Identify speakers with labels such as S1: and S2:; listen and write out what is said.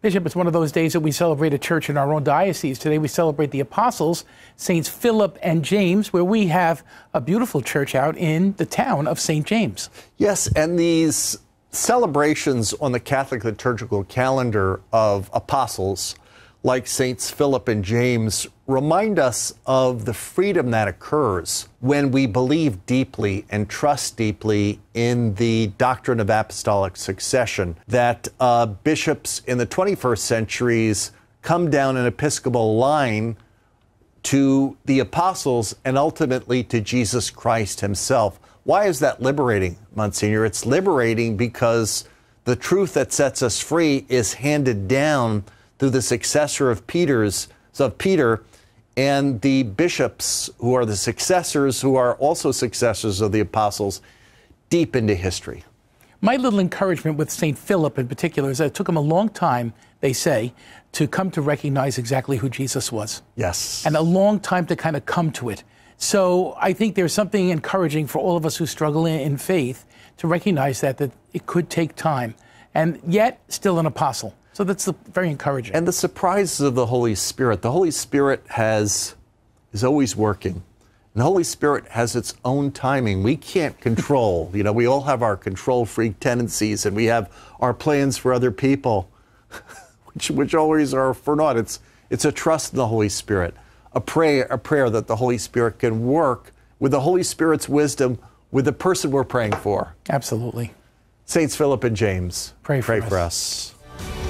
S1: Bishop, it's one of those days that we celebrate a church in our own diocese. Today we celebrate the apostles, Saints Philip and James, where we have a beautiful church out in the town of St. James.
S2: Yes, and these celebrations on the Catholic liturgical calendar of apostles like Saints Philip and James remind us of the freedom that occurs when we believe deeply and trust deeply in the doctrine of apostolic succession, that bishops in the 21st centuries come down an episcopal line to the apostles and ultimately to Jesus Christ himself. Why is that liberating, Monsignor? It's liberating because the truth that sets us free is handed down through the successor of Peter and the bishops who are the successors, who are also successors of the apostles, deep into history.
S1: My little encouragement with St. Philip in particular is that it took him a long time, they say, to come to recognize exactly who Jesus was.
S2: Yes.
S1: And a long time to kind of come to it. So I think there's something encouraging for all of us who struggle in faith to recognize that it could take time, and yet still an apostle. So that's very encouraging.
S2: And the surprises of the Holy Spirit. The Holy Spirit is always working. And the Holy Spirit has its own timing. We can't control. You know, we all have our control freak tendencies, and we have our plans for other people, which always are for naught. It's a trust in the Holy Spirit, a prayer that the Holy Spirit can work with the Holy Spirit's wisdom with the person we're praying for.
S1: Absolutely.
S2: Saints Philip and James,
S1: pray for
S2: us.